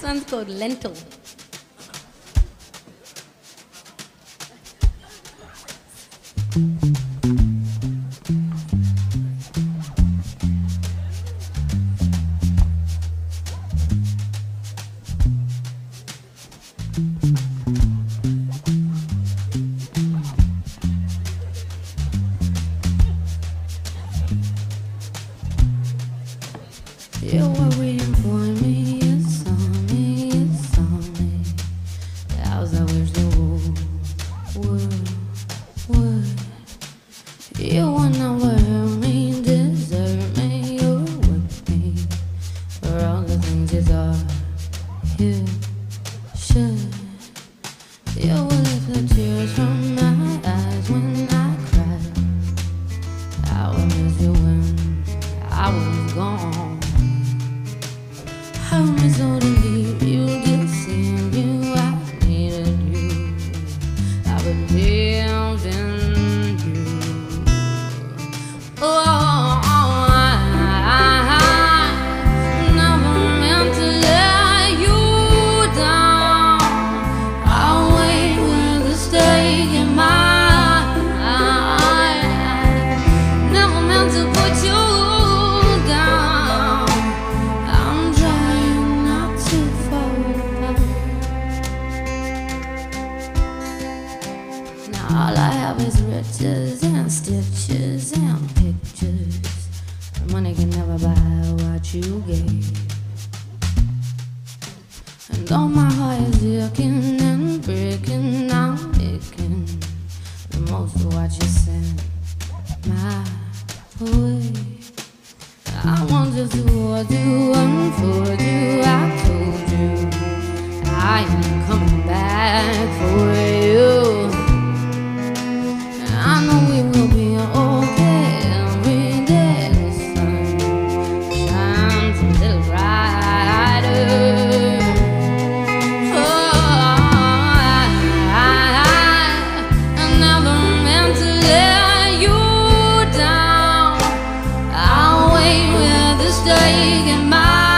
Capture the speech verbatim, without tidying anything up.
This one's called Lentil. You were waiting for me, you saw me, you saw me. As I wish the world would, would. You wanna wear me, desert me, you're with me. For all the things you thought you should. You will lift the tears from my eyes when I cried. I will miss you when I was gone. I was so to leave you, just seeing you, I needed you. I believed in you. Oh, I, I never meant to let you down. I'll wait with a stake in my eye. Never meant to put you down. I'm trying not to fall apart. Now all I have is riches and stitches and pictures. Money can never buy what you gave. And though my heart is aching and breaking, I'm making the most of what you sent my way. I wanted to hold you, unfold you, I told you I am coming back for you. And I know we will be okay every day. The sun shines a little brighter. Oh, I, I, I never meant to let you down. I'll wait with a stake in my